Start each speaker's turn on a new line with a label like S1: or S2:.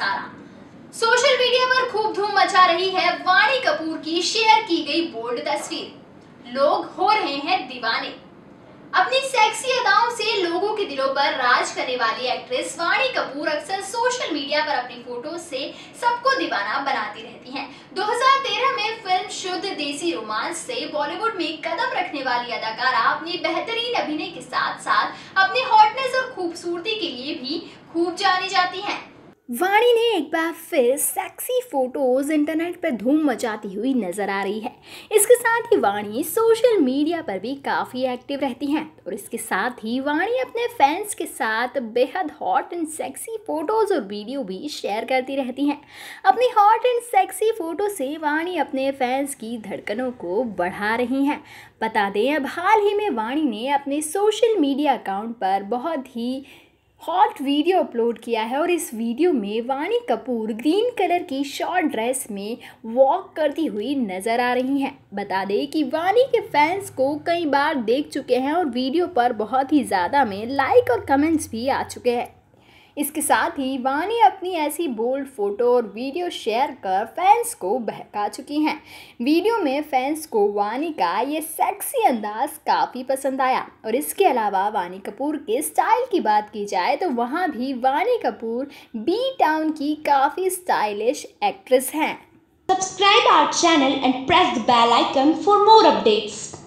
S1: सारा। Social media पर खूब धूम मचा रही है वाणी कपूर की शेयर की गई बोल्ड तस्वीर। लोग हो रहे हैं दीवाने। अपनी सेक्सी अदाओं से लोगों के दिलों पर राज करने वाली एक्ट्रेस वाणी कपूर अक्सर सोशल मीडिया पर अपनी फोटो से सबको दीवाना बनाती रहती हैं। 2013 में फिल्म शुद्ध देसी रोमांस से बॉलीवुड में कदम रखने वाली अदाकारा अपनी बेहतरीन अभिनय के साथ साथ अपनी हॉटनेस और खूबसूरती के लिए भी खूब जानी जाती हैं।
S2: वाणी ने एक बार फिर सेक्सी फोटोज इंटरनेट पर धूम मचाती हुई नजर आ रही है। इसके साथ ही वाणी सोशल मीडिया पर भी काफ़ी एक्टिव रहती हैं और इसके साथ ही वाणी अपने फैंस के साथ बेहद हॉट एंड सेक्सी फोटोज और वीडियो भी शेयर करती रहती हैं। अपनी हॉट एंड सेक्सी फोटो से वाणी अपने फैंस की धड़कनों को बढ़ा रही हैं। बता दें, अब हाल ही में वाणी ने अपने सोशल मीडिया अकाउंट पर बहुत ही हॉट वीडियो अपलोड किया है और इस वीडियो में वाणी कपूर ग्रीन कलर की शॉर्ट ड्रेस में वॉक करती हुई नज़र आ रही हैं। बता दें कि वाणी के फैंस को कई बार देख चुके हैं और वीडियो पर बहुत ही ज़्यादा में लाइक और कमेंट्स भी आ चुके हैं। इसके साथ ही वाणी अपनी ऐसी बोल्ड फोटो और वीडियो शेयर कर फैंस को बहका चुकी हैं। वीडियो में फैंस को वाणी का ये सेक्सी अंदाज काफ़ी पसंद आया और इसके अलावा वाणी कपूर के स्टाइल की बात की जाए तो वहाँ भी वाणी कपूर बी टाउन की काफ़ी स्टाइलिश एक्ट्रेस हैं।
S3: Subscribe our channel and press the bell icon for more updates.